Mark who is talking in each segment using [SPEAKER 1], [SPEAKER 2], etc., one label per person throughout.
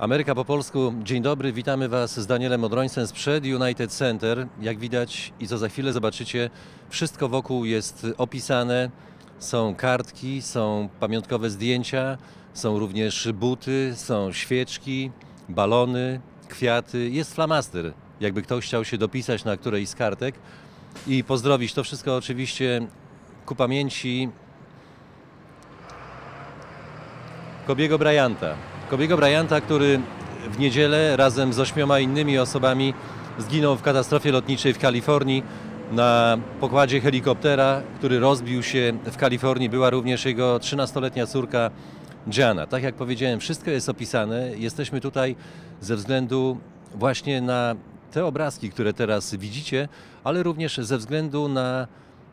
[SPEAKER 1] Ameryka po polsku. Dzień dobry, witamy Was z Danielem Odrońcem sprzed United Center. Jak widać i co za chwilę zobaczycie, wszystko wokół jest opisane. Są kartki, są pamiątkowe zdjęcia, są również buty, są świeczki, balony, kwiaty. Jest flamaster, jakby ktoś chciał się dopisać na którejś z kartek i pozdrowić. To wszystko oczywiście ku pamięci Kobiego Bryanta. Kobiego Bryanta, który w niedzielę razem z 8 innymi osobami zginął w katastrofie lotniczej w Kalifornii na pokładzie helikoptera, który rozbił się w Kalifornii. Była również jego 13-letnia córka Gianna. Tak jak powiedziałem, wszystko jest opisane. Jesteśmy tutaj ze względu właśnie na te obrazki, które teraz widzicie, ale również ze względu na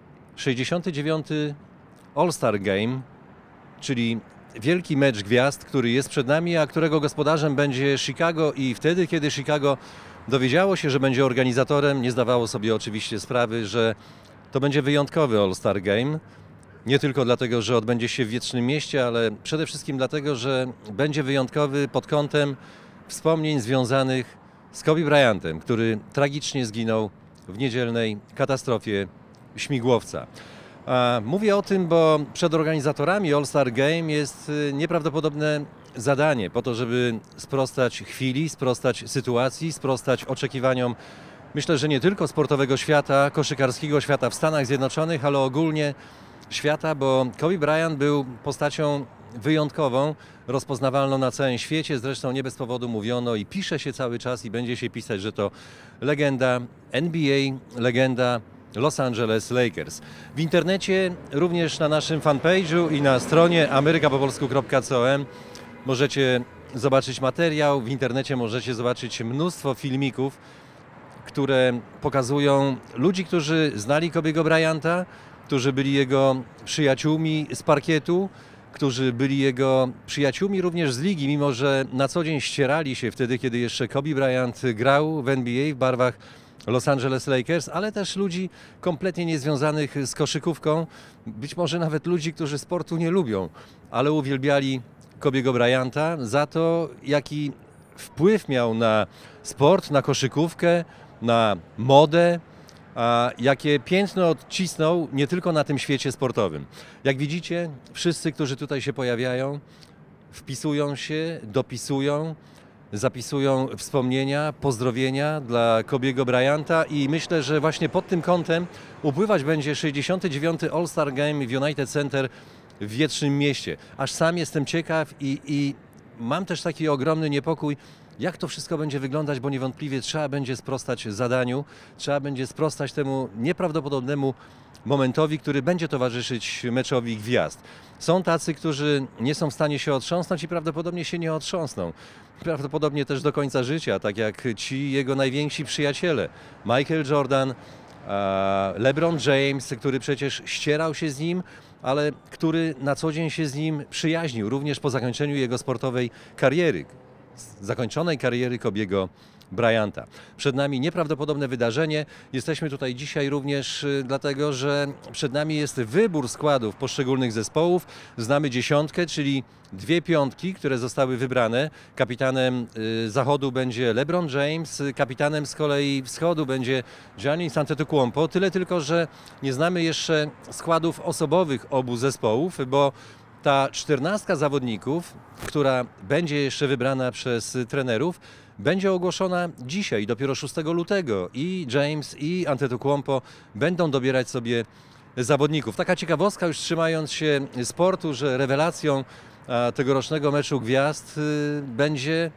[SPEAKER 1] 69. All-Star Game, czyli wielki mecz gwiazd, który jest przed nami, a którego gospodarzem będzie Chicago, i wtedy, kiedy Chicago dowiedziało się, że będzie organizatorem, nie zdawało sobie oczywiście sprawy, że to będzie wyjątkowy All-Star Game. Nie tylko dlatego, że odbędzie się w Wiecznym Mieście, ale przede wszystkim dlatego, że będzie wyjątkowy pod kątem wspomnień związanych z Kobe Bryantem, który tragicznie zginął w niedzielnej katastrofie śmigłowca. Mówię o tym, bo przed organizatorami All-Star Game jest nieprawdopodobne zadanie po to, żeby sprostać chwili, sprostać sytuacji, sprostać oczekiwaniom, myślę, że nie tylko sportowego świata, koszykarskiego świata w Stanach Zjednoczonych, ale ogólnie świata, bo Kobe Bryant był postacią wyjątkową, rozpoznawalną na całym świecie. Zresztą nie bez powodu mówiono i pisze się cały czas i będzie się pisać, że to legenda NBA, legenda Los Angeles Lakers. W internecie, również na naszym fanpage'u i na stronie amerykapopolsku.com możecie zobaczyć materiał. W internecie możecie zobaczyć mnóstwo filmików, które pokazują ludzi, którzy znali Kobiego Bryanta, którzy byli jego przyjaciółmi z parkietu, którzy byli jego przyjaciółmi również z ligi, mimo że na co dzień ścierali się wtedy, kiedy jeszcze Kobe Bryant grał w NBA w barwach Los Angeles Lakers, ale też ludzi kompletnie niezwiązanych z koszykówką, być może nawet ludzi, którzy sportu nie lubią, ale uwielbiali Kobiego Bryanta za to, jaki wpływ miał na sport, na koszykówkę, na modę, a jakie piętno odcisnął nie tylko na tym świecie sportowym. Jak widzicie, wszyscy, którzy tutaj się pojawiają, wpisują się, dopisują, zapisują wspomnienia, pozdrowienia dla Kobiego Bryanta i myślę, że właśnie pod tym kątem upływać będzie 69. All-Star Game w United Center w Wiecznym Mieście. Aż sam jestem ciekaw i mam też taki ogromny niepokój, jak to wszystko będzie wyglądać, bo niewątpliwie trzeba będzie sprostać zadaniu, trzeba będzie sprostać temu nieprawdopodobnemu momentowi, który będzie towarzyszyć meczowi gwiazd. Są tacy, którzy nie są w stanie się otrząsnąć i prawdopodobnie się nie otrząsną. Prawdopodobnie też do końca życia, tak jak ci jego najwięksi przyjaciele. Michael Jordan, LeBron James, który przecież ścierał się z nim, ale który na co dzień się z nim przyjaźnił, również po zakończeniu jego sportowej kariery, zakończonej kariery Kobiego Bryanta. Przed nami nieprawdopodobne wydarzenie. Jesteśmy tutaj dzisiaj również dlatego, że przed nami jest wybór składów poszczególnych zespołów. Znamy dziesiątkę, czyli dwie piątki, które zostały wybrane. Kapitanem Zachodu będzie LeBron James, kapitanem z kolei Wschodu będzie Giannis Antetokounmpo. Tyle tylko, że nie znamy jeszcze składów osobowych obu zespołów, bo ta 14 zawodników, która będzie jeszcze wybrana przez trenerów, będzie ogłoszona dzisiaj, dopiero 6 lutego. I James, i Antetokounmpo będą dobierać sobie zawodników. Taka ciekawostka, już trzymając się sportu, że rewelacją tegorocznego meczu gwiazd będzie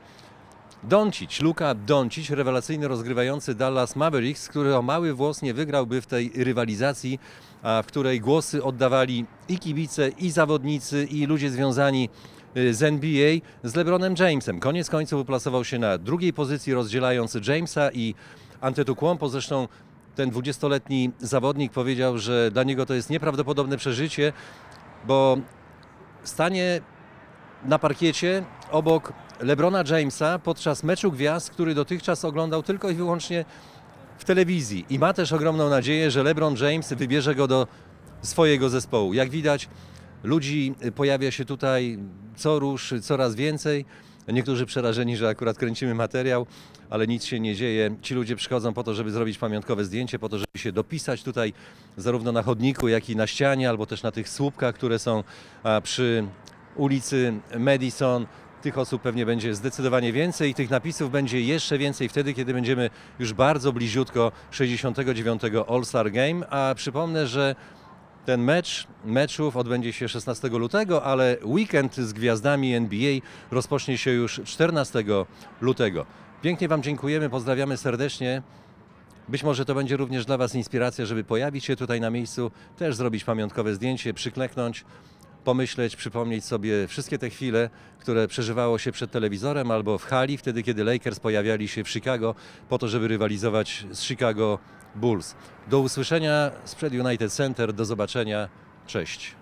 [SPEAKER 1] Luka Doncic, rewelacyjny rozgrywający Dallas Mavericks, który o mały włos nie wygrałby w tej rywalizacji, w której głosy oddawali i kibice, i zawodnicy, i ludzie związani z NBA, z LeBronem Jamesem. Koniec końców uplasował się na drugiej pozycji, rozdzielając Jamesa i Antetokounmpo. Zresztą ten 20-letni zawodnik powiedział, że dla niego to jest nieprawdopodobne przeżycie, bo stanie na parkiecie obok LeBrona Jamesa podczas meczu gwiazd, który dotychczas oglądał tylko i wyłącznie w telewizji. I ma też ogromną nadzieję, że LeBron James wybierze go do swojego zespołu. Jak widać, ludzi pojawia się tutaj co rusz coraz więcej. Niektórzy przerażeni, że akurat kręcimy materiał, ale nic się nie dzieje. Ci ludzie przychodzą po to, żeby zrobić pamiątkowe zdjęcie, po to, żeby się dopisać tutaj zarówno na chodniku, jak i na ścianie, albo też na tych słupkach, które są przy ulicy Madison. Tych osób pewnie będzie zdecydowanie więcej i tych napisów będzie jeszcze więcej wtedy, kiedy będziemy już bardzo bliziutko 69. All-Star Game, a przypomnę, że ten meczów odbędzie się 16 lutego, ale weekend z gwiazdami NBA rozpocznie się już 14 lutego. Pięknie Wam dziękujemy, pozdrawiamy serdecznie. Być może to będzie również dla Was inspiracja, żeby pojawić się tutaj na miejscu, też zrobić pamiątkowe zdjęcie, przykleknąć, pomyśleć, przypomnieć sobie wszystkie te chwile, które przeżywało się przed telewizorem albo w hali, wtedy kiedy Lakers pojawiali się w Chicago po to, żeby rywalizować z Chicago Bulls. Do usłyszenia sprzed United Center, do zobaczenia, cześć.